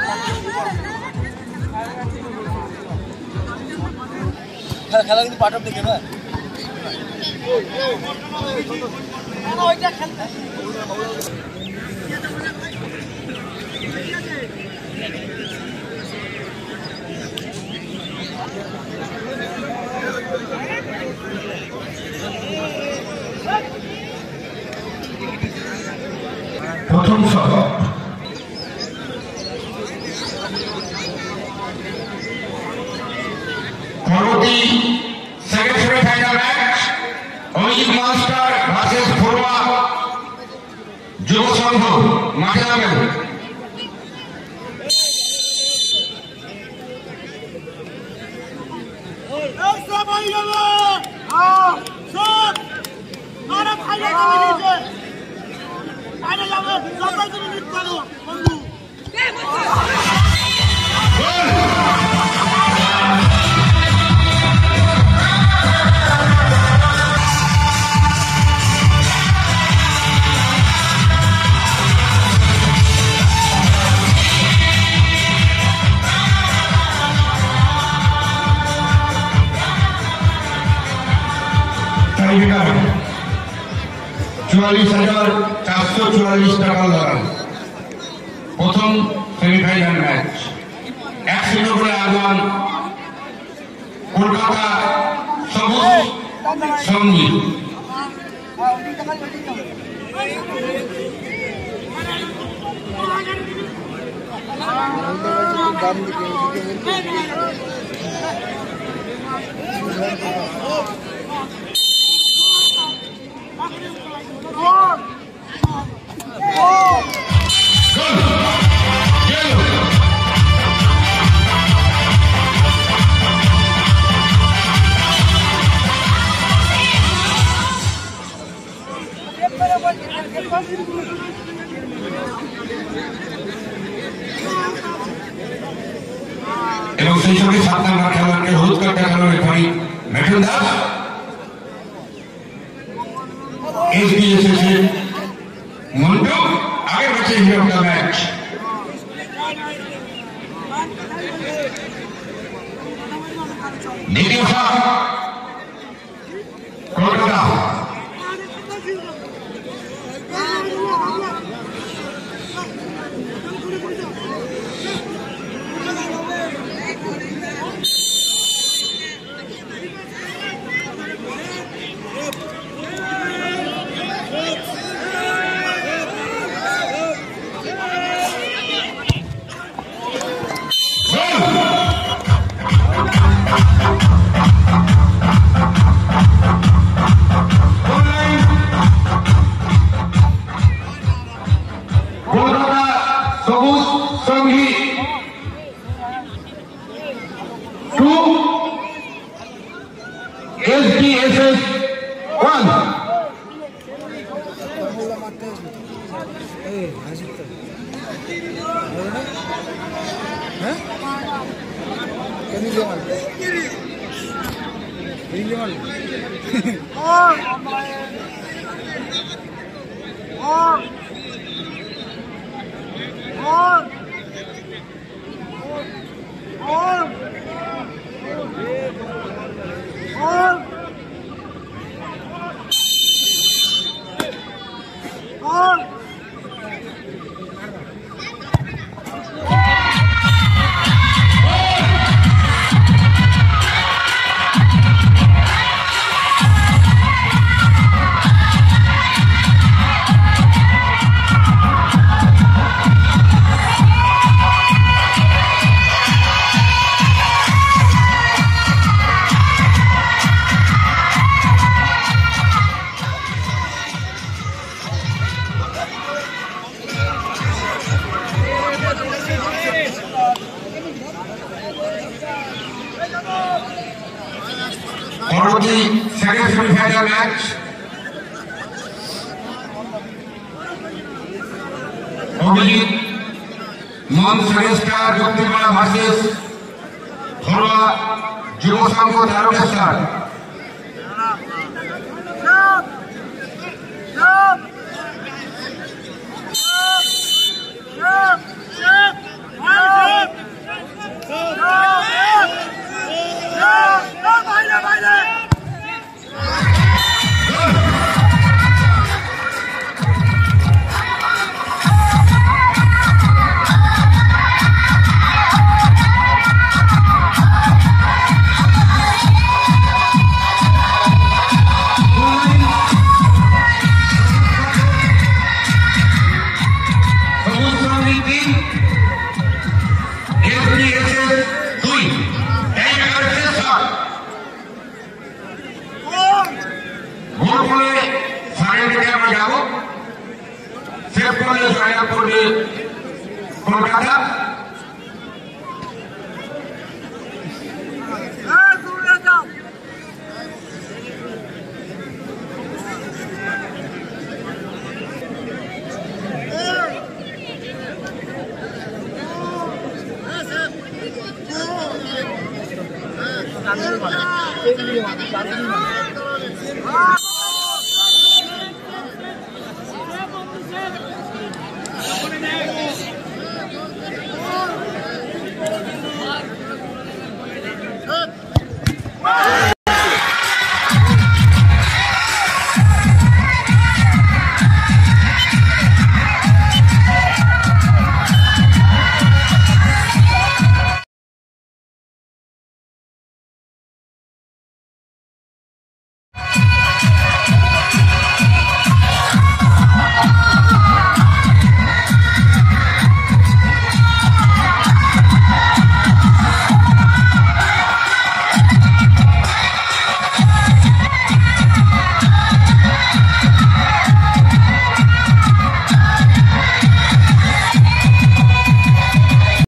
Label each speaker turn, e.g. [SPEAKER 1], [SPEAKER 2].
[SPEAKER 1] খেলা কিন্তু part of the game না ওইটা খেলতে
[SPEAKER 2] প্রথম শতক পরবর্তী second semifinal match Abhijit master versus ফরোয়া যুব সংঘ মাঠে নামেন $44,444 লড়াই প্রথম সেমিফাইনাল ম্যাচ 1-0 করে আগুন কলকাতা সবুজ সঙ্গী এবং সেই সঙ্গে 7 নম্বর খেলোয়াড়কে হলুদ কার্ড দেখানো রেফারি মেঠন দাস এসবিএসএস মন্টু আগের ম্যাচে হিরো অফ দ্য ম্যাচ দ্বিতীয় শট কলকাতা SDSS 1 পরবর্তী সেকেন্ড সেমিফাইনাল ম্যাচ অভিজিৎ মনসেস্টার যুক্তিপাড়া ভার্সেস ঘরোয়া যুব সংঘ তারকেশ্বর
[SPEAKER 3] Yeah!
[SPEAKER 1] চাঁদনি মানে